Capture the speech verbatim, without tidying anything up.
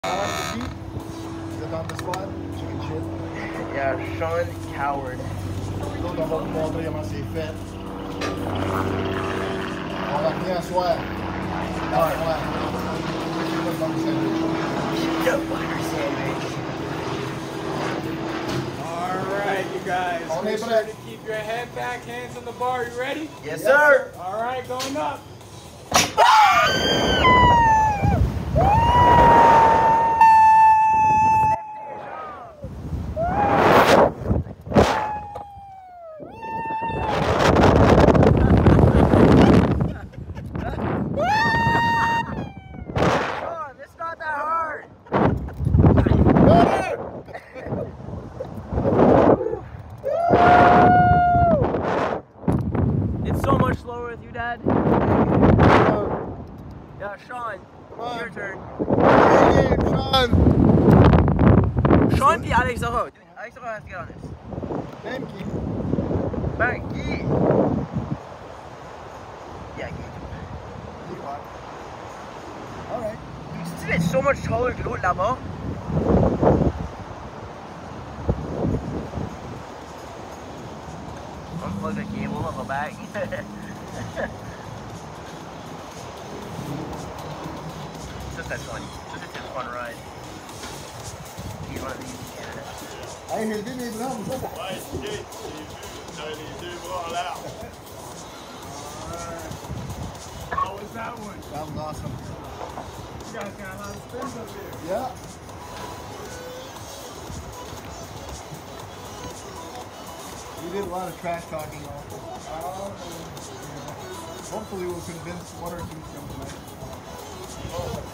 Is it on the spot? Chicken shit. Yeah, Sean Coward. L'autre, on va vous montrer comment c'est fait. On va venir à soir. À soir. Alright, you guys. On Make est sure prêt. to keep your head back, hands on the bar. You ready? Yes, sir. Alright, going up. It's not that hard. It's so much slower with you, Dad. Yeah, Sean, your turn. Hey, Sean. Sean puis Alex Zara. Dude, Alex Zara has to get on this. Même qui? Ben, Guy. Yeah, Guy. Alright. Dude, tu sais, it's so much taller que l'autre là-bas. Unplug the cable on the back. Just that fun. Just a fun ride. He's one of these in Canada. Hey, j'ai vu les blancs. Ouais, j'ai vu. J'avais les deux bras en l'air. How was that one? That was awesome. You guys got a lot of spins up here. Yeah. We did a lot of trash talking also. Hopefully we'll convince one or two to come tonight.